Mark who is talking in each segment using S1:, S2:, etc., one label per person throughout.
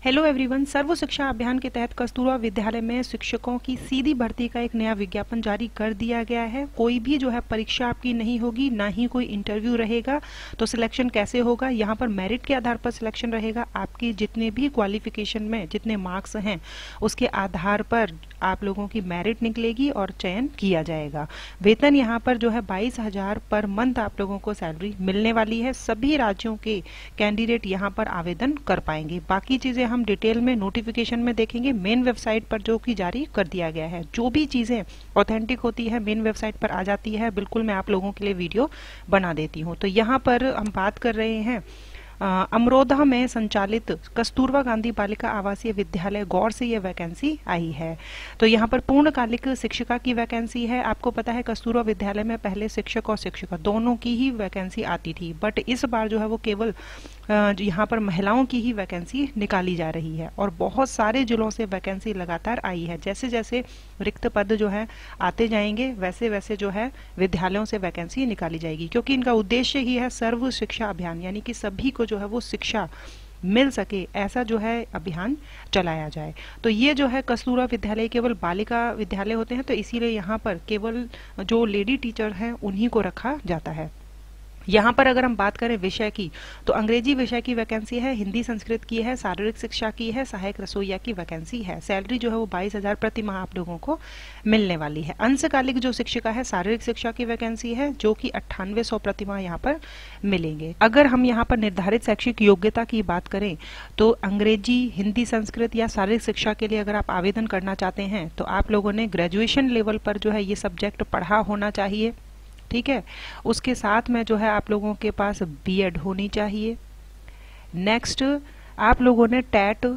S1: Hello everyone. सर्व शिक्षा अभियान के तहत कस्तूरबा विद्यालय में शिक्षकों की सीधी भर्ती का एक नया विज्ञापन जारी कर दिया गया है। कोई भी जो है परीक्षा आपकी नहीं होगी, ना ही कोई इंटरव्यू रहेगा। तो सिलेक्शन कैसे होगा? यहाँ पर मेरिट के आधार पर सिलेक्शन रहेगा। आपकी जितने भी क्वालिफिकेशन में जितने मार्क्स हैं उसके आधार पर आप लोगों की मेरिट निकलेगी और चयन किया जाएगा। वेतन यहाँ पर जो है 22,000 पर मंथ आप लोगों को सैलरी मिलने वाली है। सभी राज्यों के कैंडिडेट यहाँ पर आवेदन कर पाएंगे। बाकी चीजें हम डिटेल में नोटिफिकेशन में देखेंगे। मेन वेबसाइट पर जो कि जारी कर दिया गया है, जो भी चीजें ऑथेंटिक होती है मेन वेबसाइट पर आ जाती है। बिल्कुल मैं आप लोगों के लिए वीडियो बना देती हूँ। तो यहाँ पर हम बात कर रहे हैं अमरोहा में संचालित कस्तूरबा गांधी बालिका आवासीय विद्यालय गौर से ये वैकेंसी आई है। तो यहाँ पर पूर्णकालिक शिक्षिका की वैकेंसी है। आपको पता है कस्तूरबा विद्यालय में पहले शिक्षक और शिक्षिका दोनों की ही वैकेंसी आती थी, बट इस बार जो है वो केवल यहाँ पर महिलाओं की ही वैकेंसी निकाली जा रही है और बहुत सारे जिलों से वैकेंसी लगातार आई है। जैसे जैसे रिक्त पद जो है आते जाएंगे वैसे वैसे जो है विद्यालयों से वैकेंसी निकाली जाएगी, क्योंकि इनका उद्देश्य ही है सर्व शिक्षा अभियान, यानी कि सभी को जो है वो शिक्षा मिल सके, ऐसा जो है अभियान चलाया जाए। तो ये जो है कस्तूरबा विद्यालय केवल बालिका विद्यालय होते हैं, तो इसीलिए यहाँ पर केवल जो लेडी टीचर हैं उन्हीं को रखा जाता है। यहाँ पर अगर हम बात करें विषय की, तो अंग्रेजी विषय की वैकेंसी है, हिंदी संस्कृत की है, शारीरिक शिक्षा की है, सहायक रसोइया की वैकेंसी है। सैलरी जो है वो 22,000 प्रति माह आप लोगों को मिलने वाली है। अंशकालिक जो शिक्षिका है शारीरिक शिक्षा की वैकेंसी है, जो कि 9800 प्रति माह यहाँ पर मिलेंगे। अगर हम यहाँ पर निर्धारित शैक्षिक योग्यता की बात करें तो अंग्रेजी, हिंदी, संस्कृत या शारीरिक शिक्षा के लिए अगर आप आवेदन करना चाहते हैं तो आप लोगों ने ग्रेजुएशन लेवल पर जो है ये सब्जेक्ट पढ़ा होना चाहिए, ठीक है। उसके साथ में जो है आप लोगों के पास बीएड होनी चाहिए। नेक्स्ट, आप लोगों ने टेट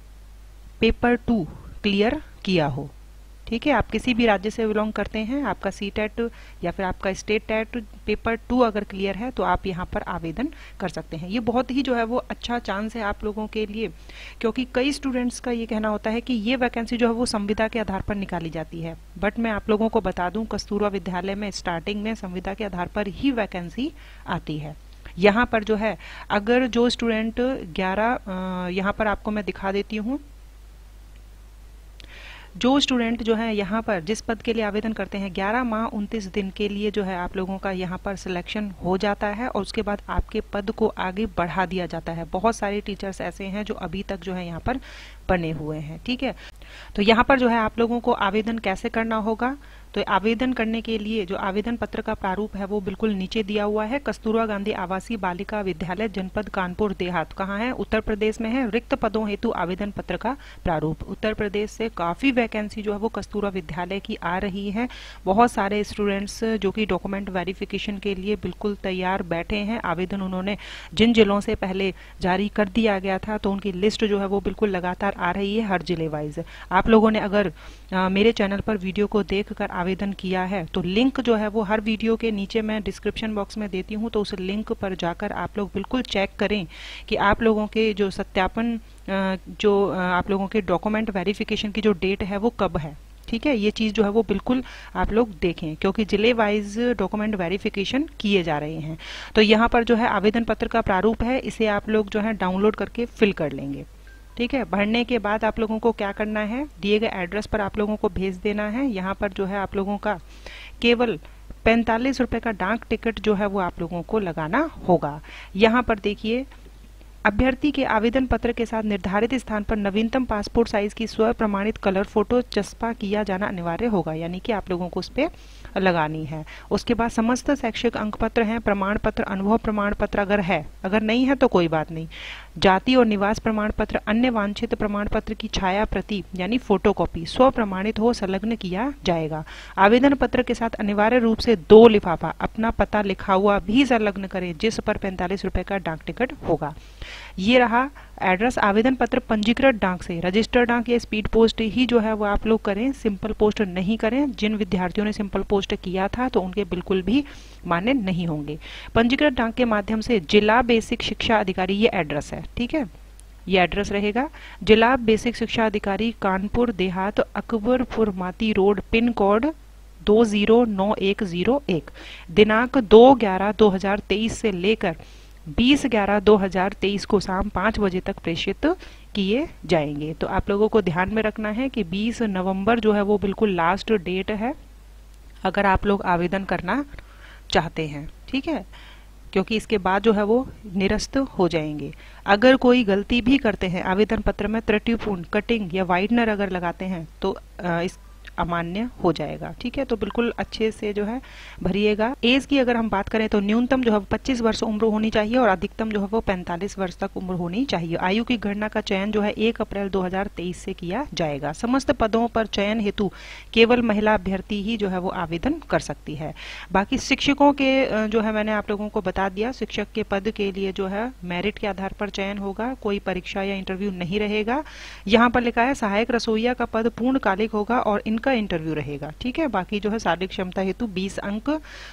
S1: पेपर 2 क्लियर किया हो, ठीक है। आप किसी भी राज्य से बिलोंग करते हैं, आपका सी टेट या फिर आपका स्टेट टेट पेपर 2 अगर क्लियर है तो आप यहाँ पर आवेदन कर सकते हैं। ये बहुत ही जो है वो अच्छा चांस है आप लोगों के लिए, क्योंकि कई स्टूडेंट्स का ये कहना होता है कि ये वैकेंसी जो है वो संविदा के आधार पर निकाली जाती है, बट मैं आप लोगों को बता दूं कस्तूरबा विद्यालय में स्टार्टिंग में संविदा के आधार पर ही वैकेंसी आती है। यहाँ पर जो है अगर जो स्टूडेंट 11 यहाँ पर आपको मैं दिखा देती हूँ, जो स्टूडेंट जो है यहाँ पर जिस पद के लिए आवेदन करते हैं 11 माह 29 दिन के लिए जो है आप लोगों का यहाँ पर सिलेक्शन हो जाता है और उसके बाद आपके पद को आगे बढ़ा दिया जाता है। बहुत सारे टीचर्स ऐसे हैं जो अभी तक जो है यहाँ पर बने हुए हैं, ठीक है। तो यहाँ पर जो है आप लोगों को आवेदन कैसे करना होगा, तो आवेदन करने के लिए जो आवेदन पत्र का प्रारूप है वो बिल्कुल नीचे दिया हुआ है। कस्तूरबा गांधी आवासीय बालिका विद्यालय जनपद कानपुर देहात कहाँ है? उत्तर प्रदेश में है। रिक्त पदों हेतु आवेदन पत्र का प्रारूप। उत्तर प्रदेश से काफी वैकेंसी जो है वो कस्तूरबा विद्यालय की आ रही है। बहुत सारे स्टूडेंट्स जो कि डॉक्यूमेंट वेरिफिकेशन के लिए बिल्कुल तैयार बैठे हैं। आवेदन उन्होंने जिन जिलों से पहले जारी कर दिया गया था तो उनकी लिस्ट जो है वो बिल्कुल लगातार आ रही है हर जिले वाइज। आप लोगों ने अगर मेरे चैनल पर वीडियो को देखकर आवेदन किया है तो लिंक जो है वो हर वीडियो के नीचे मैं डिस्क्रिप्शन बॉक्स में देती हूँ, तो उस लिंक पर जाकर आप लोग बिल्कुल चेक करें कि आप लोगों के जो सत्यापन जो आप लोगों के डॉक्यूमेंट वेरिफिकेशन की जो डेट है वो कब है, ठीक है। ये चीज जो है वो बिल्कुल आप लोग देखें, क्योंकि जिले वाइज डॉक्यूमेंट वेरिफिकेशन किए जा रहे हैं। तो यहाँ पर जो है आवेदन पत्र का प्रारूप है, इसे आप लोग जो है डाउनलोड करके फिल कर लेंगे, ठीक है। भरने के बाद आप लोगों को क्या करना है, दिए गए एड्रेस पर आप लोगों को भेज देना है। यहाँ पर जो है आप लोगों का केवल 45 रुपए का डाक टिकट जो है वो आप लोगों को लगाना होगा। यहाँ पर देखिए, अभ्यर्थी के आवेदन पत्र के साथ निर्धारित स्थान पर नवीनतम पासपोर्ट साइज की स्व प्रमाणित कलर फोटो चस्पा किया जाना अनिवार्य होगा, यानी कि आप लोगों को उस पर लगानी है। उसके बाद समस्त शैक्षिक अंक पत्र हैं, प्रमाण पत्र, अनुभव प्रमाण पत्र अगर है, अगर नहीं है तो कोई बात नहीं, जाति और निवास प्रमाण पत्र, अन्य वांछित प्रमाण पत्र की छाया प्रति यानी फोटोकॉपी स्व प्रमाणित हो संलग्न किया जाएगा। आवेदन पत्र के साथ अनिवार्य रूप से 2 लिफाफा अपना पता लिखा हुआ भी संलग्न करें, जिस पर 45 रुपए का डाक टिकट होगा। ये रहा एड्रेस। आवेदन पत्र पंजीकृत डाक से, रजिस्टर्ड डाक या स्पीड पोस्ट ही जो है वो आप लोग करें, सिंपल पोस्ट नहीं करें। जिन विद्यार्थियों ने सिंपल पोस्ट किया था तो उनके बिल्कुल भी मान्य नहीं होंगे। पंजीकृत डाक के माध्यम से जिला बेसिक शिक्षा अधिकारी, ये एड्रेस है, ठीक है, ये एड्रेस रहेगा। जिला बेसिक शिक्षा अधिकारी कानपुर देहात, अकबरपुर माती रोड, पिन कोड 209101, दिनांक 2/11/2023 से लेकर 20/11/2023 को शाम 5 बजे तक प्रेषित किए जाएंगे। तो आप लोगों को ध्यान में रखना है कि 20 नवंबर जो है वो बिल्कुल लास्ट डेट है अगर आप लोग आवेदन करना चाहते हैं, ठीक है, क्योंकि इसके बाद जो है वो निरस्त हो जाएंगे। अगर कोई गलती भी करते हैं आवेदन पत्र में त्रुटिपूर्ण कटिंग या वाइडनर अगर लगाते हैं तो इस अमान्य हो जाएगा, ठीक है। तो बिल्कुल अच्छे से जो है भरिएगा। एज की अगर हम बात करें तो न्यूनतम जो है 25 वर्ष उम्र होनी चाहिए और अधिकतम जो है वो 45 वर्ष तक उम्र होनी चाहिए। आयु की गणना का चयन जो है 1 अप्रैल 2023 से किया जाएगा। समस्त पदों पर चयन हेतु केवल महिला अभ्यर्थी ही जो है वो आवेदन कर सकती है। बाकी शिक्षकों के जो है मैंने आप लोगों को बता दिया, शिक्षक के पद के लिए जो है मेरिट के आधार पर चयन होगा, कोई परीक्षा या इंटरव्यू नहीं रहेगा। यहाँ पर लिखा है सहायक रसोइया का पद पूर्णकालिक होगा और इनका इंटरव्यू रहेगा, ठीक है। बाकी जो है शारीरिक क्षमता हेतु 20 अंक,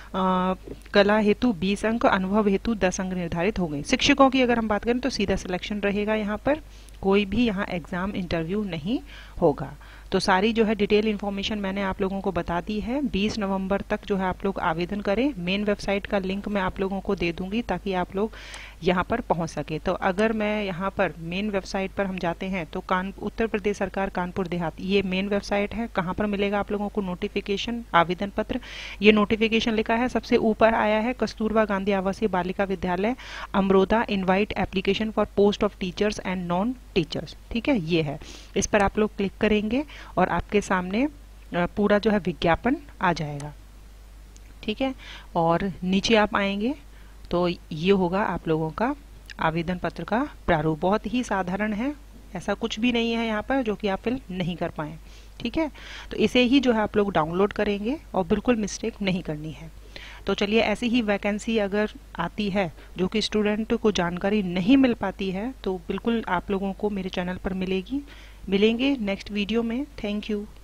S1: कला हेतु 20 अंक, अनुभव हेतु 10 अंक निर्धारित हो गए। शिक्षकों की अगर हम बात करें तो सीधा सिलेक्शन रहेगा, यहाँ पर कोई भी यहाँ एग्जाम इंटरव्यू नहीं होगा। तो सारी जो है डिटेल इन्फॉर्मेशन मैंने आप लोगों को बता दी है। 20 नवंबर तक जो है आप लोग आवेदन करें। मेन वेबसाइट का लिंक मैं आप लोगों को दे दूंगी ताकि आप लोग यहाँ पर पहुँच सके। तो अगर मैं यहाँ पर मेन वेबसाइट पर हम जाते हैं तो उत्तर प्रदेश सरकार कानपुर देहात, ये मेन वेबसाइट है। कहाँ पर मिलेगा आप लोगों को नोटिफिकेशन, आवेदन पत्र, ये नोटिफिकेशन लिखा है सबसे ऊपर आया है कस्तूरबा गांधी आवासीय बालिका विद्यालय Amroda invite application for post of teachers and non teachers, ठीक है, ये है। इस पर आप लोग क्लिक करेंगे और आपके सामने पूरा जो है विज्ञापन आ जाएगा, ठीक है। और नीचे आप आएंगे तो ये होगा आप लोगों का आवेदन पत्र का प्रारूप। बहुत ही साधारण है, ऐसा कुछ भी नहीं है यहाँ पर जो कि आप फिल नहीं कर पाए, ठीक है। तो इसे ही जो है आप लोग डाउनलोड करेंगे और बिल्कुल मिस्टेक नहीं करनी है। तो चलिए, ऐसी ही वैकेंसी अगर आती है जो कि स्टूडेंट को जानकारी नहीं मिल पाती है तो बिल्कुल आप लोगों को मेरे चैनल पर मिलेंगे नेक्स्ट वीडियो में। Thank you.